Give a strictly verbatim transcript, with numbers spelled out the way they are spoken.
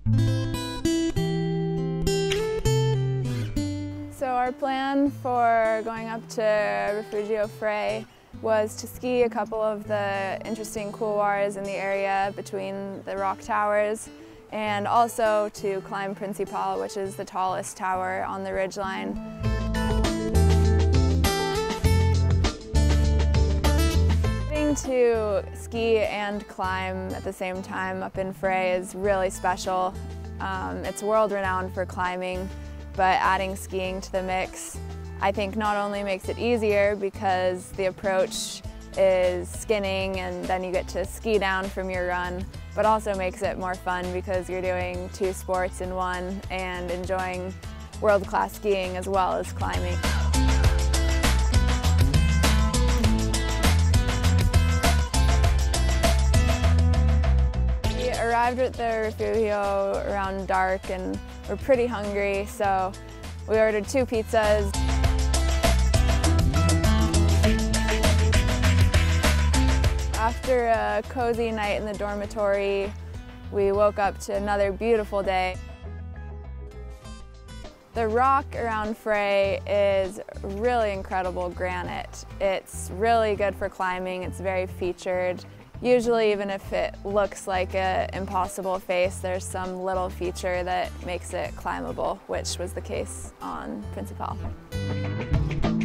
So our plan for going up to Refugio Frey was to ski a couple of the interesting couloirs in the area between the rock towers, and also to climb Principal, which is the tallest tower on the ridgeline. Getting to ski and climb at the same time up in Frey is really special. Um, it's world-renowned for climbing, but adding skiing to the mix, I think, not only makes it easier because the approach is skinning and then you get to ski down from your run, but also makes it more fun because you're doing two sports in one and enjoying world-class skiing as well as climbing. We arrived at the Refugio around dark and we're pretty hungry, so we ordered two pizzas. After a cozy night in the dormitory, we woke up to another beautiful day. The rock around Frey is really incredible granite. It's really good for climbing, it's very featured. Usually, even if it looks like an impossible face, there's some little feature that makes it climbable, which was the case on Principal.